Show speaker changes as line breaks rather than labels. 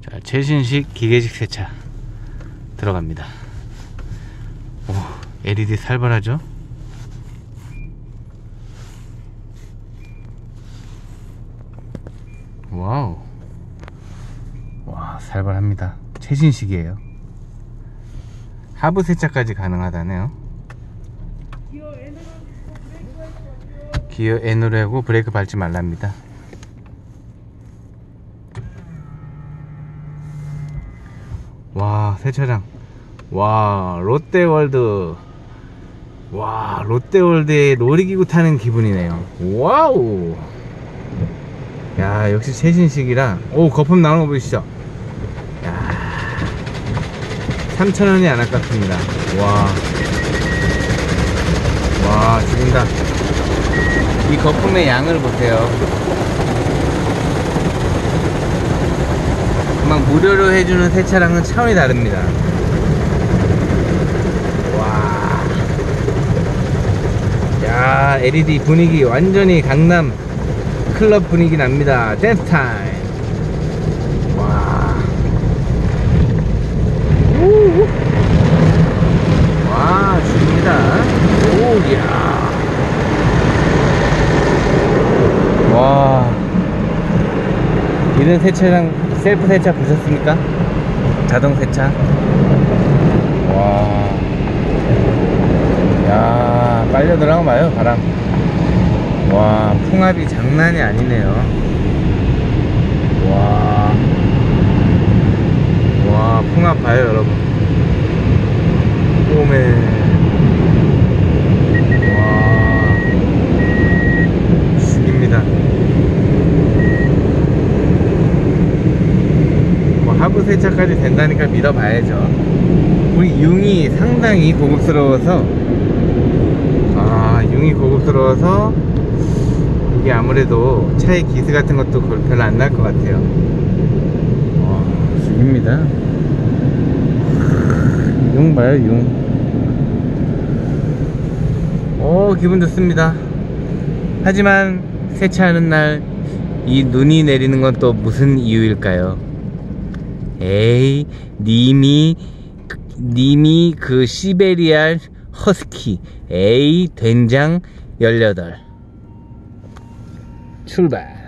자, 최신식 기계식 세차 들어갑니다. 오, LED 살벌하죠? 와우. 와, 살벌합니다. 최신식이에요. 하부 세차까지 가능하다네요. 기어 N으로 하고 브레이크 밟지 말랍니다. 와, 세차장. 와, 롯데월드. 와, 롯데월드에 놀이기구 타는 기분이네요. 와우. 야, 역시 최신식이라. 오, 거품 나오는 거 보이시죠? 야, 3,000원이 안 아깝습니다. 와, 죽인다. 이 거품의 양을 보세요. 막 무료로 해주는 세차랑은 차원이 다릅니다. 와, 야, LED 분위기 완전히 강남 클럽 분위기 납니다. 댄스 타임. 와, 우, 와, 죽입니다. 오야. 와, 이런 세차장, 셀프 세차 보셨습니까? 자동 세차. 와, 야, 빨려 들어가 봐요, 바람. 와, 풍압이 장난이 아니네요. 와, 풍압 봐요, 여러분. 오메. 하부 세차까지 된다니까 믿어봐야죠. 우리 융이 상당히 고급스러워서, 융이 고급스러워서 이게 아무래도 차에 기스 같은 것도 별로 안 날 것 같아요. 와, 죽입니다. 융 봐요, 융. 오, 기분 좋습니다. 하지만 세차하는 날 이 눈이 내리는 건 또 무슨 이유일까요? 에이, 님이 그 시베리안 허스키. 에이, 된장 18. 출발.